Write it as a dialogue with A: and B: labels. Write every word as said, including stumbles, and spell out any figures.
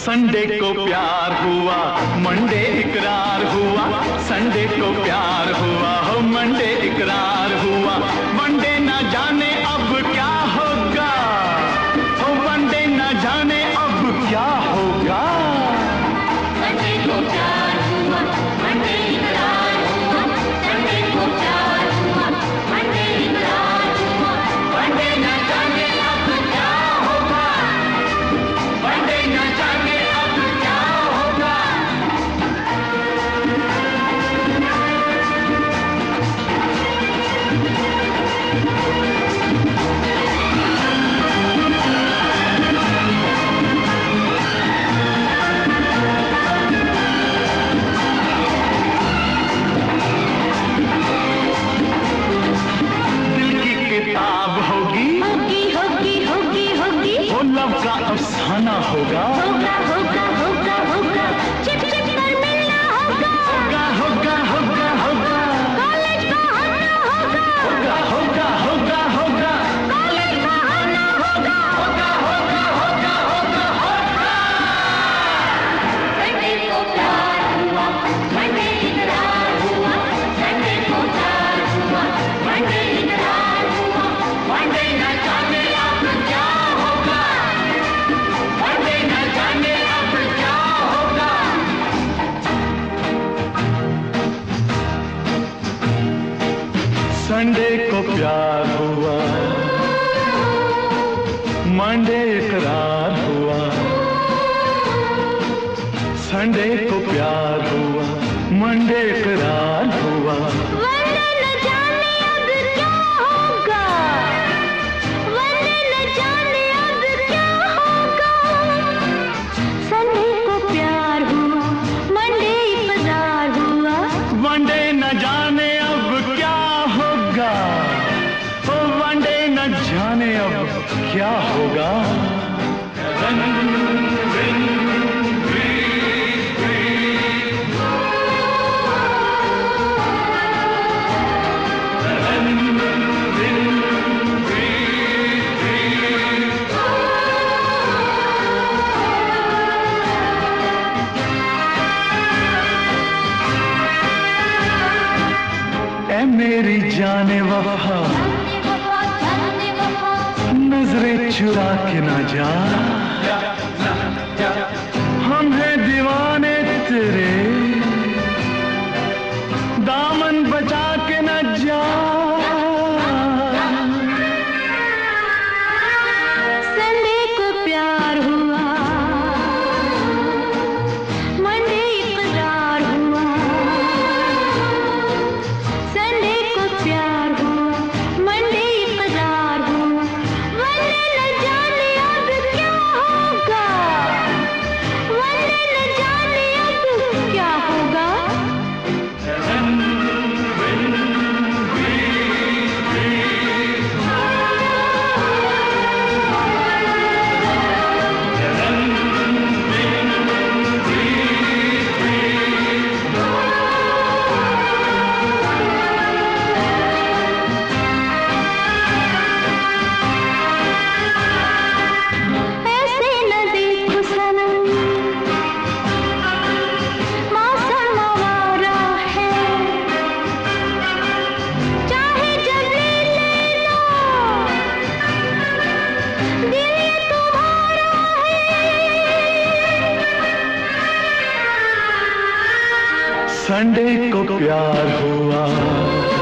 A: Sunday को प्यार हुआ, मंडे इकरार हुआ। संडे को प्यार हुआ, हो मंडे इकरार हुआ। मंडे ना जाने अब क्या होगा, हो मंडे ना जाने अब क्या होगा।
B: संडे को प्यार हुआ, मंडे इकरार हुआ। संडे को प्यार हुआ, मंडे इकरार हुआ। मंडे ना जाने अब क्या होगा, मंडे ना जाने अब क्या होगा।
A: दिल की किताब होगी,
B: होगी होगी होगी होगी,
A: वो लव का अफसाना होगा।
B: होगा होगा होगा होगा, चिप चिप पर मिलना होगा।
A: होगा होगा होगा होगा,
B: कॉलेज बहाना होगा,
A: होगा होगा होगा होगा,
B: कॉलेज बहाना होगा।
A: होगा होगा होगा होगा होगा।
B: संडे को प्यार हुआ, मंडे इकरार हुआ। संडे को प्यार हुआ, मंडे इकरार हुआ। मंडे न जाने अब क्या होगा, मंडे न जाने अब क्या होगा।
A: संडे को प्यार हुआ, मंडे इकरार हुआ। संडे को प्यार हुआ, मंडे इकरार हुआ।
B: वरना न जाने अब क्या होगा, वरना न जाने अब क्या होगा। संडे को प्यार हुआ, मंडे इकरार हुआ।
A: वनडे न जाने अब क्या होगा, ओ वनडे न जाने अब क्या होगा। ऐ मेरी जाने वफा, नजरें चुरा के ना जा। हम हैं दीवाने तेरे, दामन बचा के न जा।
B: संडे को प्यार हुआ, मंडे इकरार हुआ। संडे को प्यार हुआ, मंडे इकरार हुआ। वरना न जाने अब क्या होगा, वरना न जाने अब क्या होगा। ऐसे न देखो सनम, मौसम आवारा है। चाहे जब ले लेना, दिल ये तुम्हारा है।
A: संडे को प्यार हुआ,